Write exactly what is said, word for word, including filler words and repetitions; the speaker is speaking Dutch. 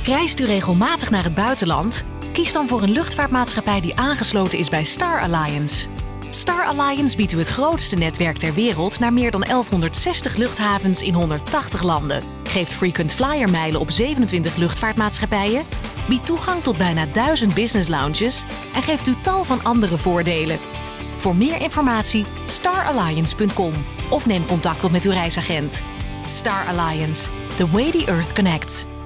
Reist u regelmatig naar het buitenland? Kies dan voor een luchtvaartmaatschappij die aangesloten is bij Star Alliance. Star Alliance biedt u het grootste netwerk ter wereld naar meer dan elfhonderdzestig luchthavens in honderdtachtig landen. Geeft frequent flyer mijlen op zevenentwintig luchtvaartmaatschappijen, biedt toegang tot bijna duizend business lounges en geeft u tal van andere voordelen. Voor meer informatie star alliance punt com of neem contact op met uw reisagent. Star Alliance, the way the earth connects.